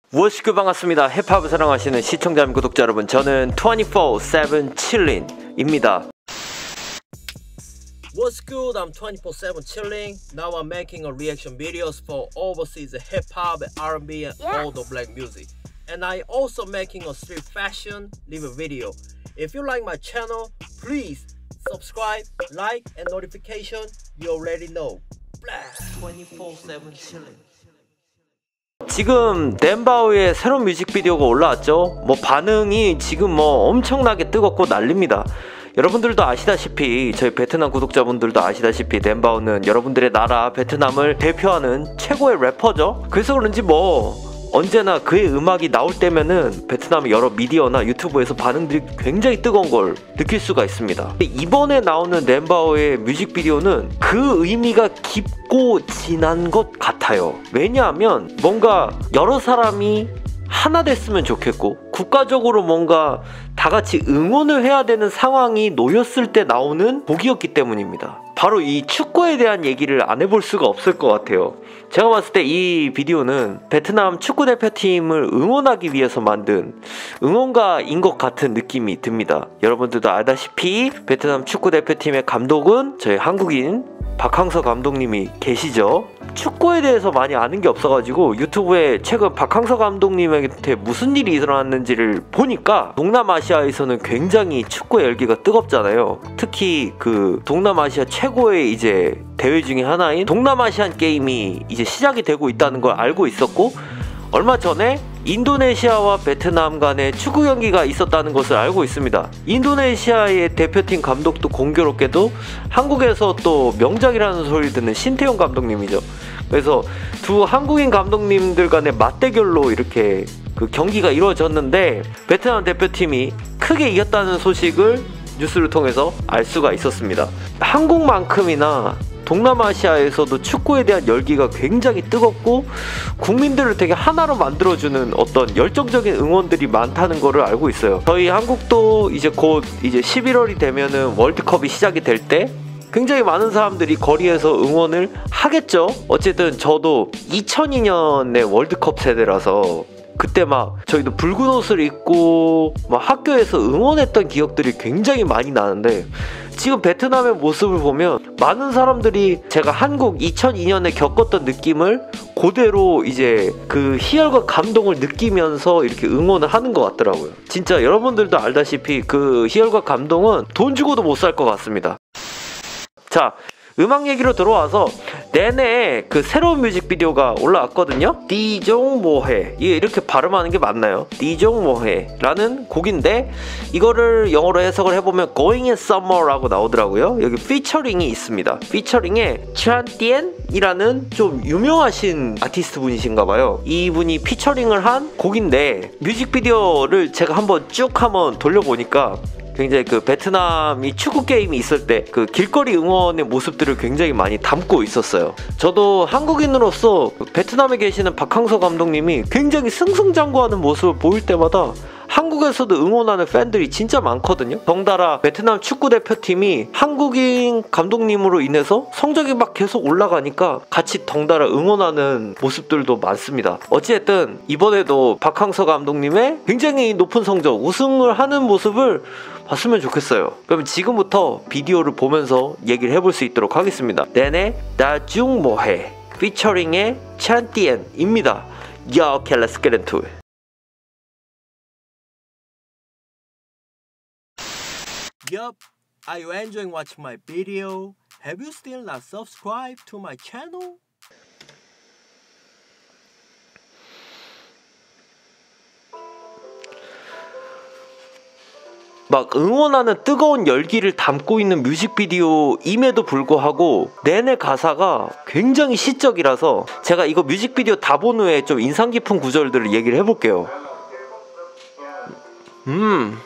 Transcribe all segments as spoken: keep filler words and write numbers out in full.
무엇이그 반갑습니다. 힙합을 사랑하시는 시청자 및 구독자 여러분, 저는 twenty-four seven chillin입니다. What's good? I'm twenty-four seven chilling. Now I'm making a reaction videos for overseas hip hop, R and B, and yes. all the black music. And I also making a street fashion review video. If you like my channel, please subscribe, like, and notification. You already know. twenty-four seven chilling. 지금 댄바오의 새로운 뮤직비디오가 올라왔죠. 뭐 반응이 지금 뭐 엄청나게 뜨겁고 난립니다. 여러분들도 아시다시피, 저희 베트남 구독자분들도 아시다시피 댄바오는 여러분들의 나라 베트남을 대표하는 최고의 래퍼죠. 그래서 그런지 뭐 언제나 그의 음악이 나올 때면은 베트남의 여러 미디어나 유튜브에서 반응들이 굉장히 뜨거운 걸 느낄 수가 있습니다. 이번에 나오는 댄바오의 뮤직비디오는 그 의미가 깊고 진한 것 같아요. 왜냐하면 뭔가 여러 사람이 하나 됐으면 좋겠고 국가적으로 뭔가 다 같이 응원을 해야 되는 상황이 놓였을 때 나오는 곡이었기 때문입니다. 바로 이 축구에 대한 얘기를 안 해볼 수가 없을 것 같아요. 제가 봤을 때 이 비디오는 베트남 축구 대표팀을 응원하기 위해서 만든 응원가인 것 같은 느낌이 듭니다. 여러분들도 알다시피 베트남 축구 대표팀의 감독은 저희 한국인 박항서 감독님이 계시죠. 축구에 대해서 많이 아는 게 없어가지고 유튜브에 최근 박항서 감독님한테 무슨 일이 일어났는지를 보니까 동남아시아에서는 굉장히 축구의 열기가 뜨겁잖아요. 특히 그 동남아시아 최고의 이제 대회 중에 하나인 동남아시안 게임이 이제 시작이 되고 있다는 걸 알고 있었고, 얼마 전에 인도네시아와 베트남 간의 축구 경기가 있었다는 것을 알고 있습니다. 인도네시아의 대표팀 감독도 공교롭게도 한국에서 또 명작이라는 소리를 듣는 신태용 감독님이죠. 그래서 두 한국인 감독님들 간의 맞대결로 이렇게 그 경기가 이루어졌는데 베트남 대표팀이 크게 이겼다는 소식을 뉴스를 통해서 알 수가 있었습니다. 한국만큼이나 동남아시아에서도 축구에 대한 열기가 굉장히 뜨겁고 국민들을 되게 하나로 만들어주는 어떤 열정적인 응원들이 많다는 거를 알고 있어요. 저희 한국도 이제 곧 이제 십일월이 되면은 월드컵이 시작이 될 때 굉장히 많은 사람들이 거리에서 응원을 하겠죠. 어쨌든 저도 이천이 년의 월드컵 세대라서 그때 막 저희도 붉은 옷을 입고 막 학교에서 응원했던 기억들이 굉장히 많이 나는데, 지금 베트남의 모습을 보면 많은 사람들이 제가 한국 이천이 년에 겪었던 느낌을 그대로 이제 그 희열과 감동을 느끼면서 이렇게 응원을 하는 것 같더라고요. 진짜 여러분들도 알다시피 그 희열과 감동은 돈 주고도 못 살 것 같습니다. 자, 음악 얘기로 들어와서 내내 그 새로운 뮤직비디오가 올라왔거든요. 디종모해, 이렇게 발음하는 게 맞나요? 디종모해 라는 곡인데, 이거를 영어로 해석을 해보면 Going in Summer라고 나오더라고요. 여기 피처링이 있습니다. 피처링에 찬티엔 이라는 좀 유명하신 아티스트 분이신가봐요. 이분이 피처링을 한 곡인데, 뮤직비디오를 제가 한번 쭉 한번 돌려보니까 굉장히 그 베트남이 축구 게임이 있을 때 그 길거리 응원의 모습들을 굉장히 많이 담고 있었어요. 저도 한국인으로서 베트남에 계시는 박항서 감독님이 굉장히 승승장구하는 모습을 보일 때마다 한국에서도 응원하는 팬들이 진짜 많거든요. 덩달아 베트남 축구 대표팀이 한국인 감독님으로 인해서 성적이 막 계속 올라가니까 같이 덩달아 응원하는 모습들도 많습니다. 어찌됐든 이번에도 박항서 감독님의 굉장히 높은 성적, 우승을 하는 모습을 봤으면 좋겠어요. 그럼 지금부터 비디오를 보면서 얘기를 해볼 수 있도록 하겠습니다. 내내 다중모해 피처링의 찬티엔입니다. Yo, okay, let's get into it. Yup, are you enjoying watching my video? Have you still not subscribed to my channel? 막 응원하는 뜨거운 열기를 담고 있는 뮤직비디오임에도 불구하고 내내 가사가 굉장히 시적이라서 제가 이거 뮤직비디오 다 본 후에 좀 인상 깊은 구절들을 얘기를 해볼게요. 음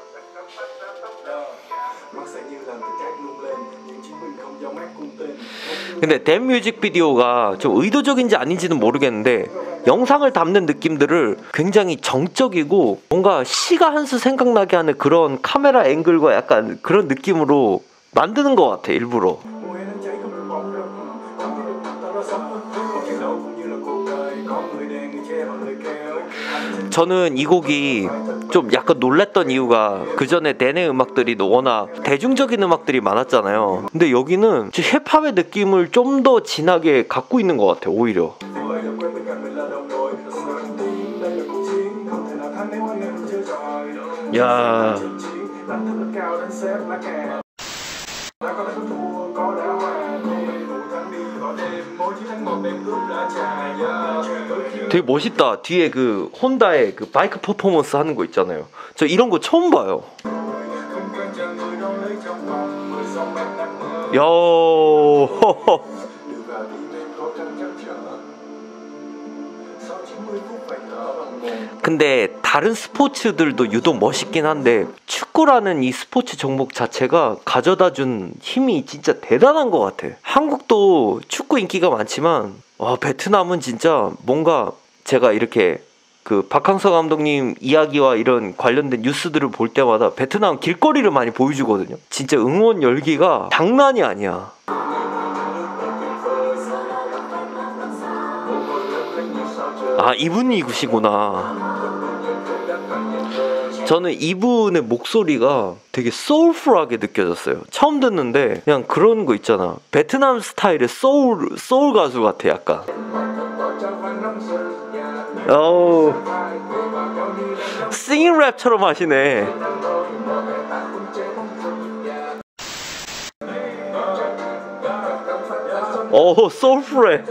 근데 댄 뮤직비디오가 좀 의도적인지 아닌지는 모르겠는데 영상을 담는 느낌들을 굉장히 정적이고 뭔가 시가 한 수 생각나게 하는 그런 카메라 앵글과 약간 그런 느낌으로 만드는 것 같아, 일부러. 저는 이 곡이 좀 약간 놀랬던 이유가 그 전에 댄의 음악들이 워낙 대중적인 음악들이 많았잖아요. 근데 여기는 힙합의 느낌을 좀 더 진하게 갖고 있는 것 같아요. 오히려. 야. 되게 멋있다. 뒤에 그 혼다의 그 바이크 퍼포먼스 하는 거 있잖아요. 저 이런 거 처음 봐요. 야. 근데 다른 스포츠들도 유독 멋있긴 한데 축구라는 이 스포츠 종목 자체가 가져다준 힘이 진짜 대단한 것 같아. 한국도 축구 인기가 많지만 와, 베트남은 진짜 뭔가 제가 이렇게 그 박항서 감독님 이야기와 이런 관련된 뉴스들을 볼 때마다 베트남 길거리를 많이 보여주거든요. 진짜 응원 열기가 장난이 아니야. 아, 이분이구시구나. 저는 이분의 목소리가 되게 소울풀하게 느껴졌어요. 처음 듣는데 그냥 그런 거 있잖아. 베트남 스타일의 소울, 소울 가수 같아 약간. 어우, 싱잉 랩처럼 하시네. 오, 소울풀해.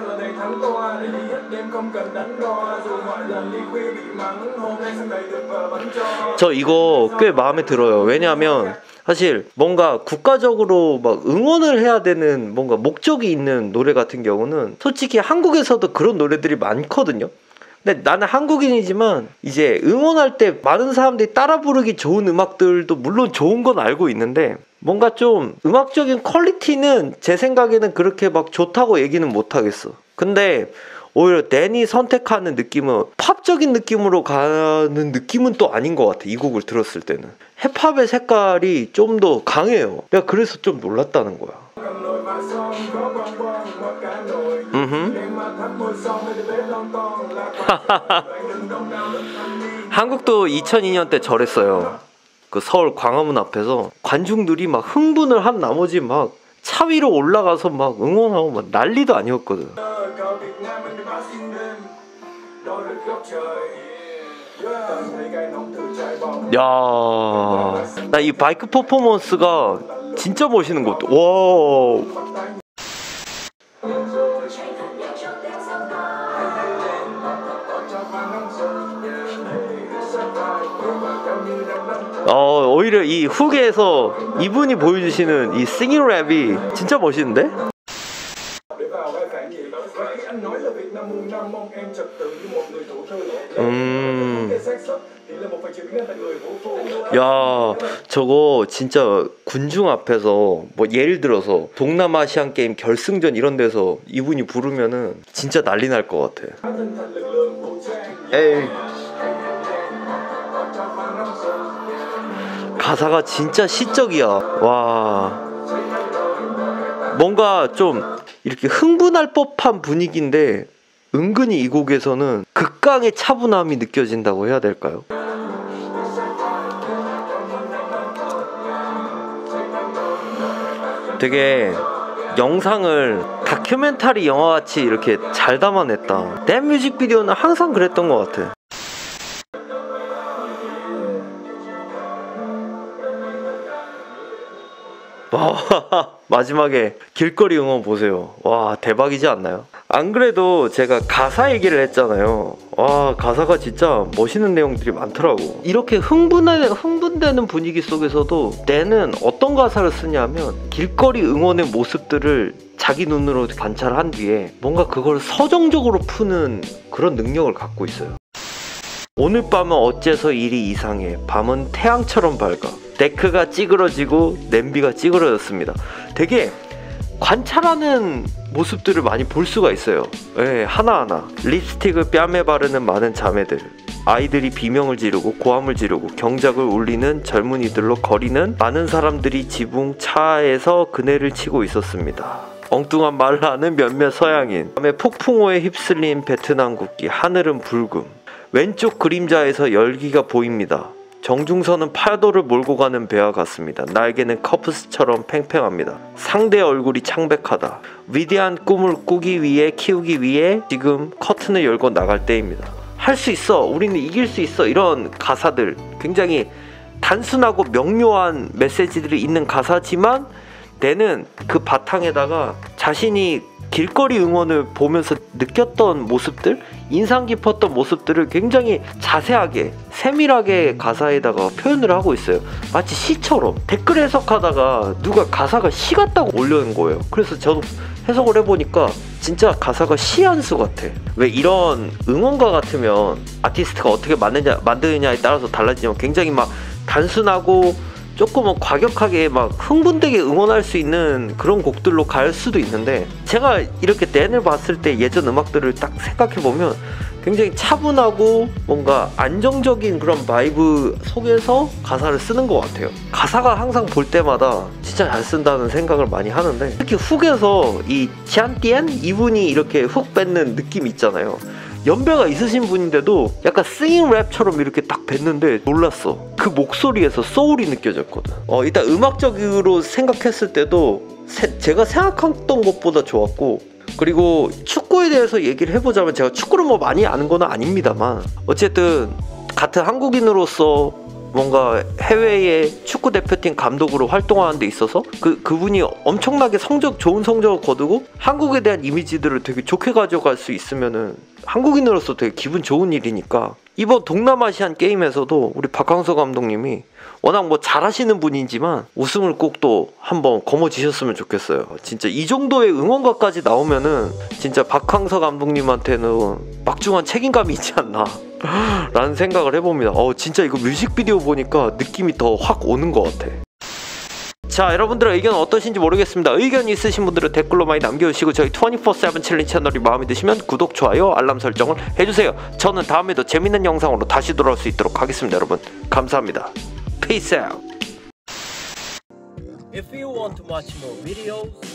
저 이거 꽤 마음에 들어요. 왜냐하면 사실 뭔가 국가적으로 막 응원을 해야 되는 뭔가 목적이 있는 노래 같은 경우는 솔직히 한국에서도 그런 노래들이 많거든요. 근데 나는 한국인이지만 이제 응원할 때 많은 사람들이 따라 부르기 좋은 음악들도 물론 좋은 건 알고 있는데 뭔가 좀 음악적인 퀄리티는 제 생각에는 그렇게 막 좋다고 얘기는 못하겠어. 근데 오히려 댄이 선택하는 느낌은 팝적인 느낌으로 가는 느낌은 또 아닌 것 같아. 이 곡을 들었을 때는 힙합의 색깔이 좀 더 강해요. 내가 그래서 좀 놀랐다는 거야. 음흠. 한국도 이천이 년 때 저랬어요. 그 서울 광화문 앞에서 관중들이 막 흥분을 한 나머지 막 차 위로 올라가서 막 응원하고 막 난리도 아니었거든. 야, 나 이 바이크 퍼포먼스가 진짜 멋있는 것 같아. 와. 어, 오히려 이 훅에서 이분이 보여주시는 이 싱잉 랩이 진짜 멋있는데? 음. 야, 저거 진짜 군중 앞에서 뭐 예를 들어서 동남아시안 게임 결승전 이런 데서 이분이 부르면은 진짜 난리 날 것 같아. 에이. 가사가 진짜 시적이야. 와, 뭔가 좀 이렇게 흥분할 법한 분위기인데 은근히 이 곡에서는 극강의 차분함이 느껴진다고 해야 될까요? 되게 영상을 다큐멘터리 영화같이 이렇게 잘 담아냈다. 댄 뮤직비디오는 항상 그랬던 것 같아. 와, 마지막에 길거리 응원 보세요. 와, 대박이지 않나요? 안 그래도 제가 가사 얘기를 했잖아요. 와, 가사가 진짜 멋있는 내용들이 많더라고. 이렇게 흥분해, 흥분되는 분위기 속에서도 댄은 어떤 가사를 쓰냐면 길거리 응원의 모습들을 자기 눈으로 관찰한 뒤에 뭔가 그걸 서정적으로 푸는 그런 능력을 갖고 있어요. 오늘 밤은 어째서 일이 이상해. 밤은 태양처럼 밝아. 데크가 찌그러지고 냄비가 찌그러졌습니다. 되게 관찰하는 모습들을 많이 볼 수가 있어요. 예, 하나하나. 립스틱을 뺨에 바르는 많은 자매들, 아이들이 비명을 지르고 고함을 지르고 경작을 울리는 젊은이들로 거리는 많은 사람들이 지붕 차에서 그네를 치고 있었습니다. 엉뚱한 말을 하는 몇몇 서양인, 밤에 폭풍우에 휩쓸린 베트남 국기, 하늘은 붉음. 왼쪽 그림자에서 열기가 보입니다. 정중선은 파도를 몰고 가는 배와 같습니다. 날개는 커프스처럼 팽팽합니다. 상대의 얼굴이 창백하다. 위대한 꿈을 꾸기 위해 키우기 위해 지금 커튼을 열고 나갈 때입니다. 할 수 있어. 우리는 이길 수 있어. 이런 가사들, 굉장히 단순하고 명료한 메시지들이 있는 가사지만 내는 그 바탕에다가 자신이 길거리 응원을 보면서 느꼈던 모습들, 인상 깊었던 모습들을 굉장히 자세하게 세밀하게 가사에다가 표현을 하고 있어요. 마치 시처럼. 댓글 해석하다가 누가 가사가 시 같다고 올려놓은 거예요. 그래서 저도 해석을 해보니까 진짜 가사가 시 한 수 같아. 왜 이런 응원가 같으면 아티스트가 어떻게 만드냐, 만드느냐에 따라서 달라지지만 굉장히 막 단순하고 조금은 과격하게 막 흥분되게 응원할 수 있는 그런 곡들로 갈 수도 있는데, 제가 이렇게 댄을 봤을 때 예전 음악들을 딱 생각해보면 굉장히 차분하고 뭔가 안정적인 그런 바이브 속에서 가사를 쓰는 것 같아요. 가사가 항상 볼 때마다 진짜 잘 쓴다는 생각을 많이 하는데, 특히 훅에서 이 샨띠엔 이분이 이렇게 훅 뱉는 느낌 있잖아요. 연배가 있으신 분인데도 약간 싱잉 랩처럼 이렇게 딱 뱉는데 놀랐어. 그 목소리에서 소울이 느껴졌거든. 어, 일단 음악적으로 생각했을 때도 세, 제가 생각했던 것보다 좋았고, 그리고 축구에 대해서 얘기를 해보자면 제가 축구를 뭐 많이 아는 건 아닙니다만 어쨌든 같은 한국인으로서 뭔가 해외의 축구 대표팀 감독으로 활동하는 데 있어서 그, 그분이 엄청나게 성적, 좋은 성적을 거두고 한국에 대한 이미지들을 되게 좋게 가져갈 수 있으면은 한국인으로서 되게 기분 좋은 일이니까, 이번 동남아시안 게임에서도 우리 박항서 감독님이 워낙 뭐 잘하시는 분이지만 우승을 꼭 또 한번 거머쥐셨으면 좋겠어요. 진짜 이 정도의 응원가까지 나오면은 진짜 박항서 감독님한테는 막중한 책임감이 있지 않나 라는 생각을 해봅니다. 어, 진짜 이거 뮤직비디오 보니까 느낌이 더 확 오는 것 같아. 자, 여러분들의 의견 어떠신지 모르겠습니다. 의견 있으신 분들은 댓글로 많이 남겨주시고 저희 이십사 세븐 챌린지 채널이 마음에 드시면 구독, 좋아요, 알람 설정을 해주세요. 저는 다음에도 재밌는 영상으로 다시 돌아올 수 있도록 하겠습니다. 여러분 감사합니다. Peace out. If you want to watch more videos,